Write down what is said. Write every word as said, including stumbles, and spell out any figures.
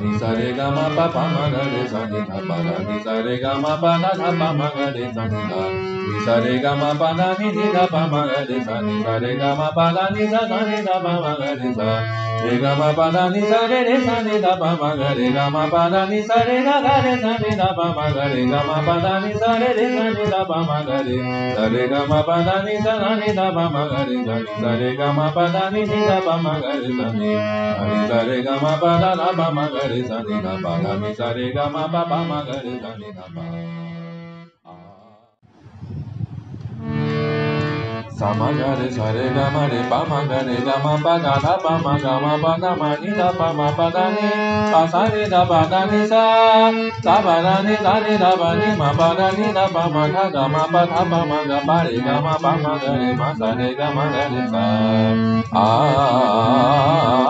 ni sa re ga ma pa pa ma ga re sa ni da pa da ni sa re ga ma pa da da pa ma ga re sa ni da ni sa re ga ma pa da ni ni da pa ma ga re sa ni sa re ga ma pa da ni sa da ni da pa ma ga re sa re ga ma pa da ni sa re re sa ni da pa ma ga re ga ma pa da ni sa re ga ga re sa ni da pa ma ga re ga ma pa da ni sa re re sa ni da pa ma ga re sa re ga ma pa da ni sa da ni da pa ma ga re sa ni sa re ga ma pa da ni ni da pa ma ga re sa ni ni sa re ga ma pa da da pa ma ga re sa ni da pa da ni sa re ga ma pa pa ma ga re sa ni da pa sa ma ga re sa re ga ma re pa ma ga re ga ma pa da da pa ma ga ma pa da ma ni da pa ma pa da ni pa sa ni da pa da ni sa sa pa da ni da ni da pa ni ma pa da ni da pa ma ga ga ma pa da pa ma ga pa re ga ma pa ma ga re ma sa re ga ma ga re sa a